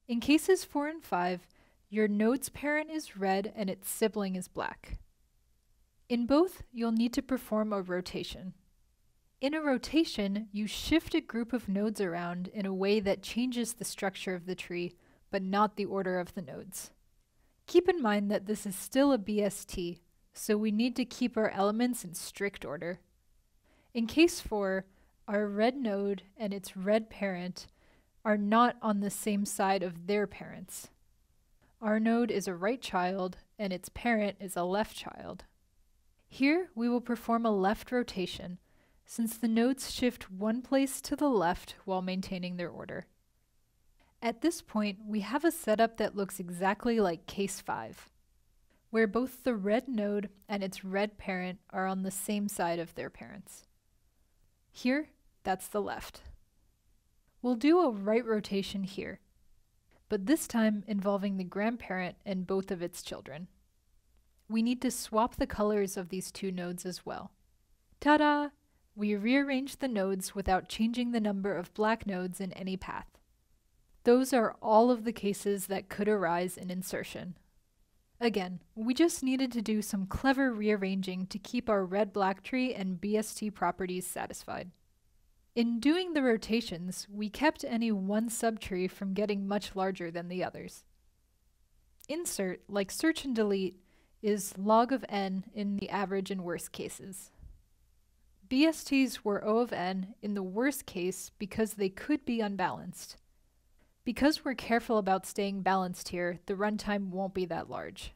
In cases 4 and 5, your node's parent is red and its sibling is black. In both, you'll need to perform a rotation. In a rotation, you shift a group of nodes around in a way that changes the structure of the tree, but not the order of the nodes. Keep in mind that this is still a BST, so we need to keep our elements in strict order. In case 4, our red node and its red parent are not on the same side of their parents. Our node is a right child and its parent is a left child. Here we will perform a left rotation, since the nodes shift one place to the left while maintaining their order. At this point, we have a setup that looks exactly like case 5, where both the red node and its red parent are on the same side of their parents. Here, that's the left. We'll do a right rotation here, but this time involving the grandparent and both of its children. We need to swap the colors of these two nodes as well. Ta-da! We rearrange the nodes without changing the number of black nodes in any path. Those are all of the cases that could arise in insertion. Again, we just needed to do some clever rearranging to keep our red-black tree and BST properties satisfied. In doing the rotations, we kept any one subtree from getting much larger than the others. Insert, like search and delete, is log of n in the average and worst cases. BSTs were O of n in the worst case because they could be unbalanced. Because we're careful about staying balanced here, the runtime won't be that large.